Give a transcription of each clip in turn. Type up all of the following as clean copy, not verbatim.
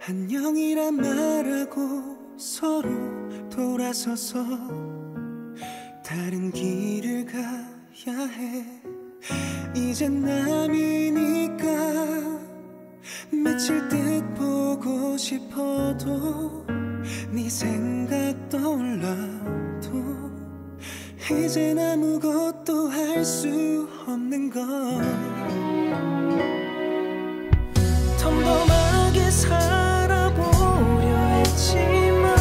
안녕이란 말하고 서로 돌아서서 다른 길을 가야 해. 이젠 남이니까 며칠 듯 보고 싶어도 네 생각 떠올라도 이젠 아무것도 할 수 없는 걸. 평범하게 살아보려 했지만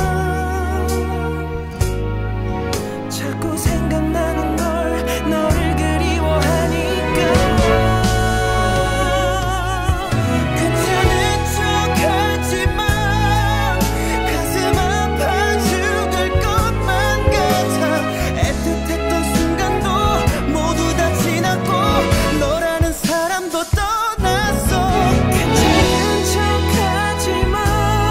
자꾸 생각나는 걸, 너를 그리워하니까 괜찮은 척하지만 가슴 아파 죽을 것만 같아. 애틋했던 순간도 모두 다 지났고 너라는 사람도 떠났어. 괜찮은 척하지만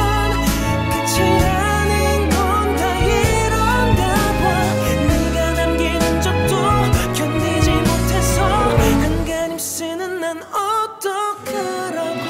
끝이라는 건 다 이런가 봐. 네가 남기는 적도 견디지 못해서 안간힘 쓰는 난 어떡하라고.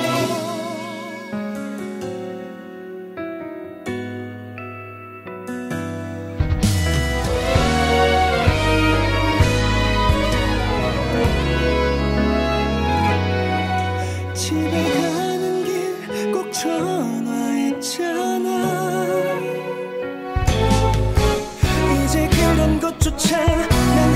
집에 가는 길 꼭 전화했잖아. 이제 그런 것조차 난